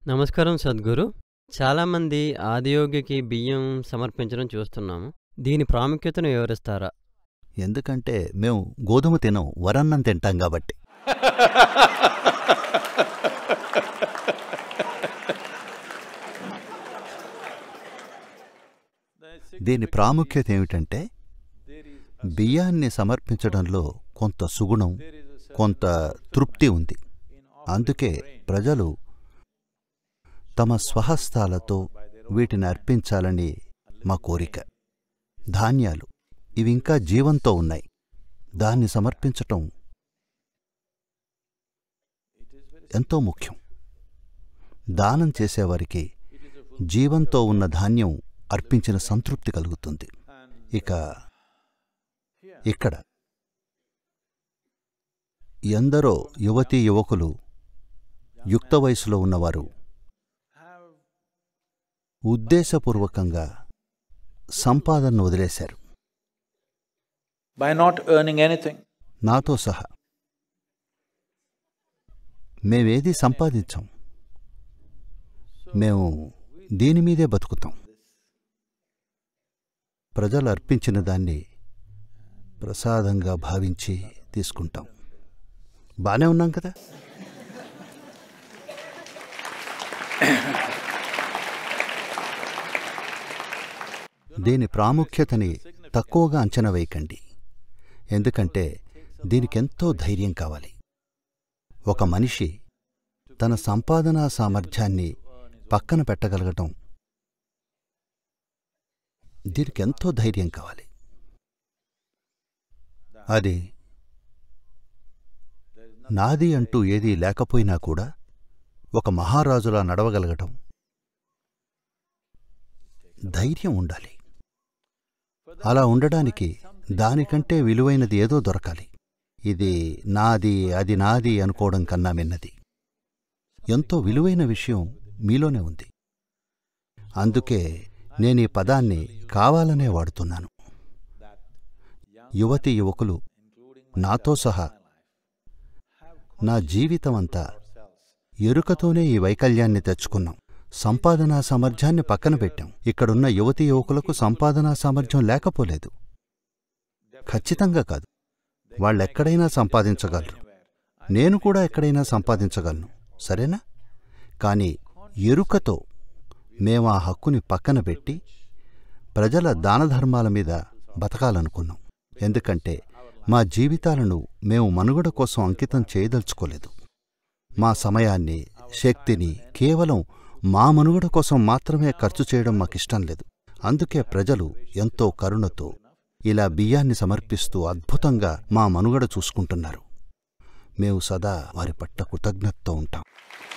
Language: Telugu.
నమస్కారం సద్గురు. చాలామంది ఆదియోగికి బియ్యం సమర్పించడం చూస్తున్నాము. దీని ప్రాముఖ్యతను వివరిస్తారా? ఎందుకంటే మేము గోధుమ తినం, వరన్నం తింటాం కాబట్టి. దీని ప్రాముఖ్యత ఏమిటంటే బియ్యాన్ని సమర్పించడంలో కొంత సుగుణం, కొంత తృప్తి ఉంది. అందుకే ప్రజలు తమ స్వహస్తాలతో వీటిని అర్పించాలని మా కోరిక. ధాన్యాలు ఇవి ఇంకా జీవంతో ఉన్నాయి. దాన్ని సమర్పించటం ఎంతో ముఖ్యం. దానం చేసేవారికి జీవంతో ఉన్న ధాన్యం అర్పించిన సంతృప్తి కలుగుతుంది. ఇక్కడ ఎందరో యువతీ యువకులు, యుక్త వయసులో ఉన్నవారు ఉద్దేశపూర్వకంగా సంపాదనను వదిలేశారు. By not earning anything. నాతో సహా మేమేది సంపాదించాం, మేము దీనిమీదే బతుకుతాం. ప్రజలు అర్పించిన దాన్ని ప్రసాదంగా భావించి తీసుకుంటాం. బానే ఉన్నాం కదా? దీని ప్రాముఖ్యతని తక్కువగా అంచనా వేయకండి. ఎందుకంటే దీనికెంతో ధైర్యం కావాలి. ఒక మనిషి తన సంపాదనా సామర్థ్యాన్ని పక్కన పెట్టగలగటం, దీనికెంతో ధైర్యం కావాలి. అది నాది అంటూ ఏదీ లేకపోయినా కూడా ఒక మహారాజులా నడవగలగటం ధైర్యం ఉండాలి. అలా ఉండడానికి దానికంటే విలువైనది ఏదో దొరకాలి. ఇది నాది, అది నాది అనుకోవడం కన్నా మిన్నది. ఎంతో విలువైన విషయం మీలోనే ఉంది. అందుకే నేనీ పదాన్ని కావాలనే వాడుతున్నాను. యువతీ యువకులు, నాతో సహా నా జీవితమంతా ఎరుకతోనే ఈ వైకల్యాన్ని తెచ్చుకున్నాం. సంపాదనా సామర్థ్యాన్ని పక్కన పెట్టాం. ఇక్కడున్న యువతీ యువకులకు సంపాదనా సామర్థ్యం లేకపోలేదు. ఖచ్చితంగా కాదు. వాళ్ళెక్కడైనా సంపాదించగలరు. నేను కూడా ఎక్కడైనా సంపాదించగలను, సరేనా? కానీ ఎరుకతో మేము ఆ హక్కుని పక్కన పెట్టి ప్రజల దానధర్మాల మీద బతకాలనుకున్నాం. ఎందుకంటే మా జీవితాలను మేము మనుగడ కోసం అంకితం చేయదలుచుకోలేదు. మా సమయాన్ని, శక్తిని కేవలం మా మనుగడ కోసం మాత్రమే ఖర్చు చేయడం మాకిష్టం లేదు. అందుకే ప్రజలు ఎంతో కరుణతో ఇలా బియ్యాన్ని సమర్పిస్తూ అద్భుతంగా మా మనుగడ చూసుకుంటున్నారు. మేము సదా వారి పట్ల కృతజ్ఞతతో ఉంటాం.